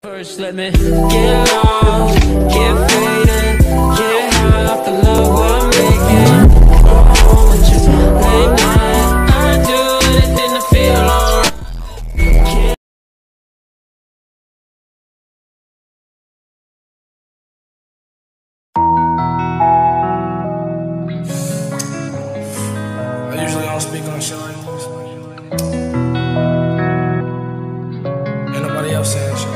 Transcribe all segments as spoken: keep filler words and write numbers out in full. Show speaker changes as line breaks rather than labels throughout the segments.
First, let me get lost, get faded, get high off the love we're making. Oh, with you late night, I do anything to feel alright.
I usually don't speak on shit like this. Ain't nobody else saying shit.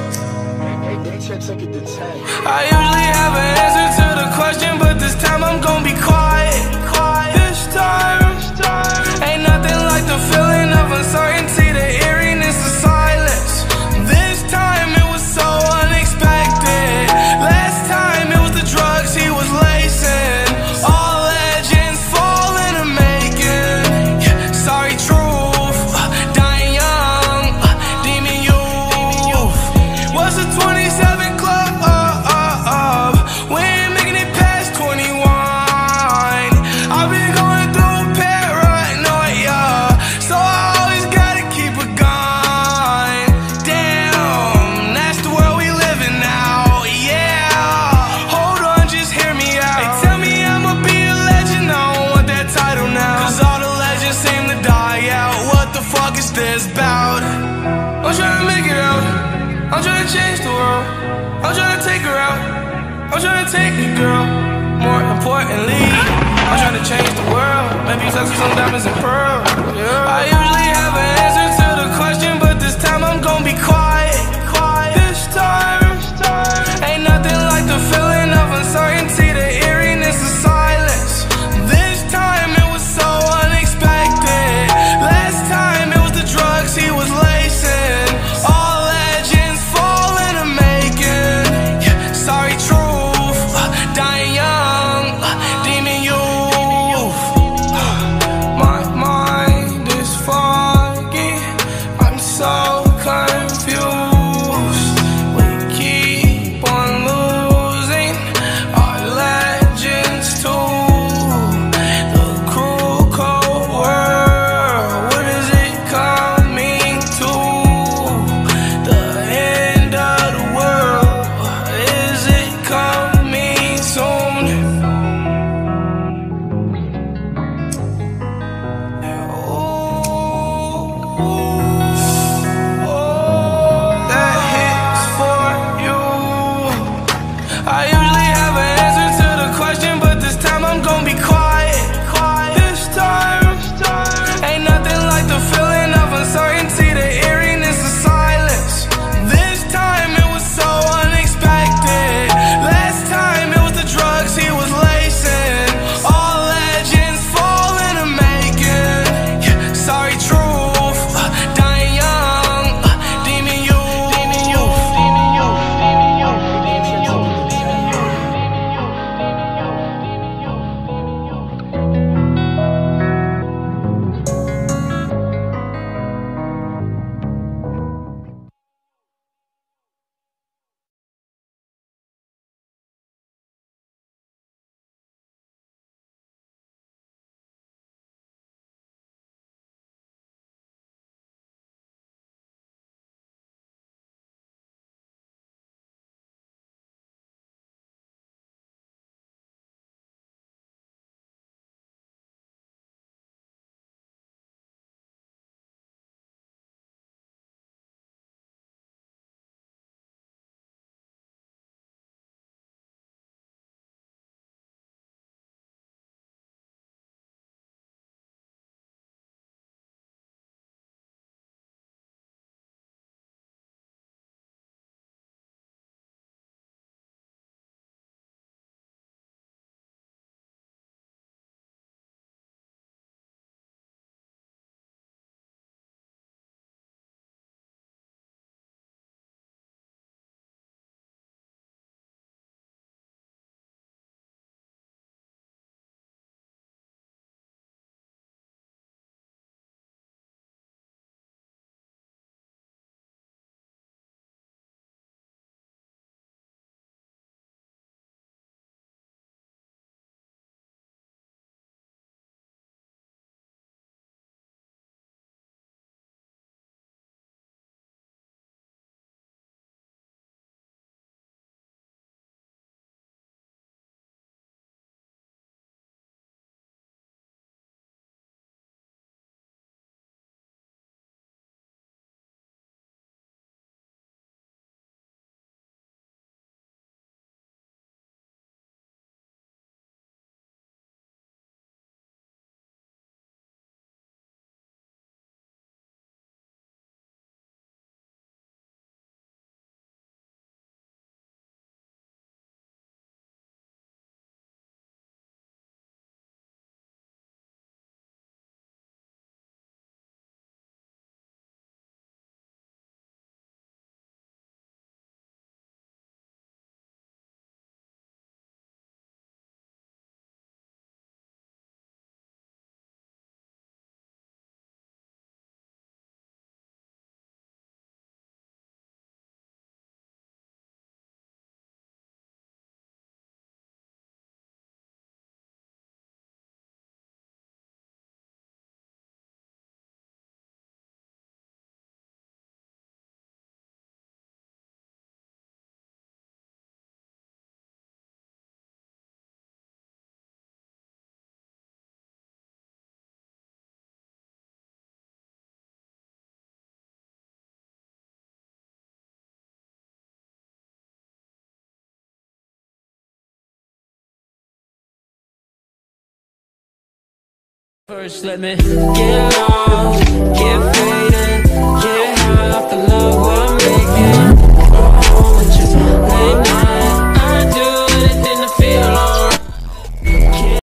I usually have an answer to the question, but this time I'm gonna be quiet. This time, ain't nothing like the feeling of uncertainty, the eeriness of silence. This time it was so unexpected. Last time it was the drugs he was lacing. All legends fall in the making. Sorry, truth, dying young, demon youth. What's the twenty-seven club? This bout. I'm trying to make it out. I'm trying to change the world. I'm trying to take her out. I'm trying to take it, girl. More importantly, I'm trying to change the world. Maybe touch some diamonds and pearls. Yeah. I usually have an answer to the question, but this time I'm gonna be quiet. This time, ain't nothing like the feeling of uncertainty, the eeriness of silence. This time it was so unexpected. Last time it drugs he was lacing. All legends fall in the making. Sorry, truth, dying young, demon youth. My mind is far
First, let me get lost, get